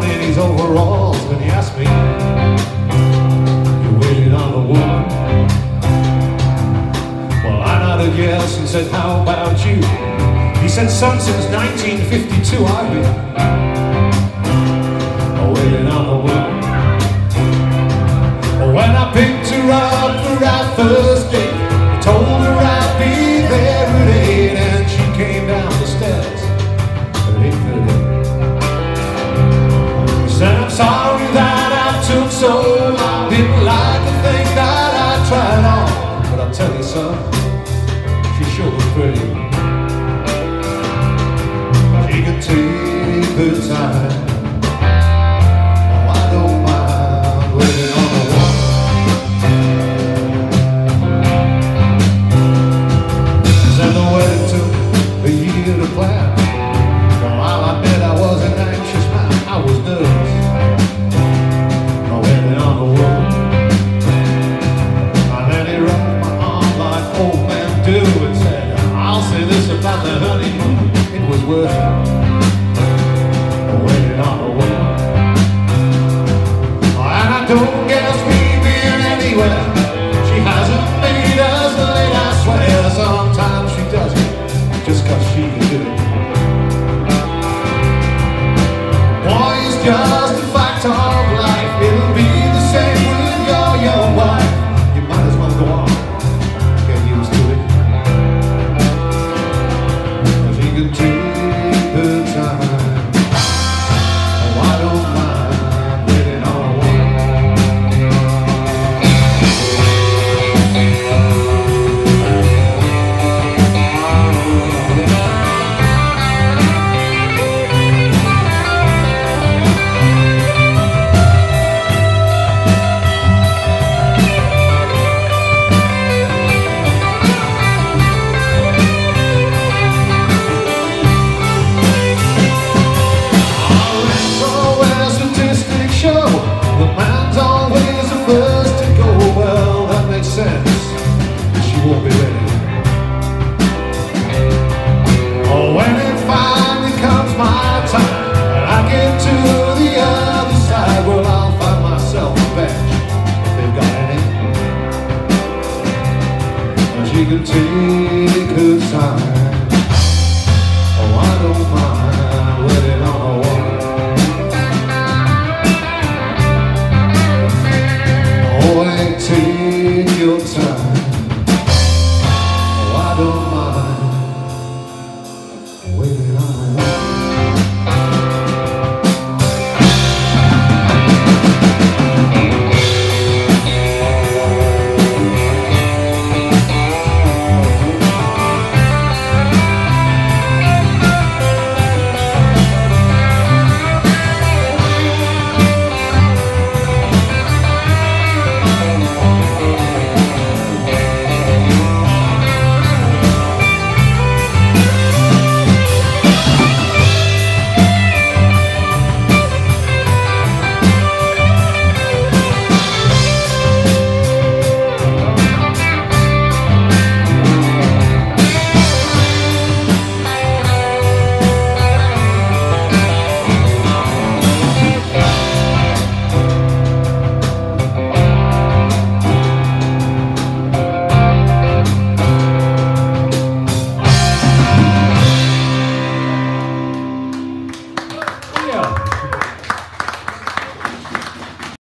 in his overalls when he asked me, "You waited on a woman?" Well, I nodded yes and said, "How about you?" He said, "Son, since 1952 I've been waiting on a woman." When I picked her up for our first date, I told her I'd be there at 8, and she came down the steps at 8:30. She said, "I'm sorry that I took so long, didn't like the thing that I tried on, but I'll tell you, son, she sure was pretty. She could take the time. Oh, I don't mind waiting on a woman." Said the wedding took a year to plan. Well, I'll admit I was an anxious man. I was nervous. Waiting on a woman. And then he wrapped my arm like old men do and said, "I'll say this about the honeymoon, it was worth it. Waiting on a woman. And I don't guess we've been anywhere. She hasn't made us late, I swear. Sometimes she does it just 'cause she can do it. Boy, he's just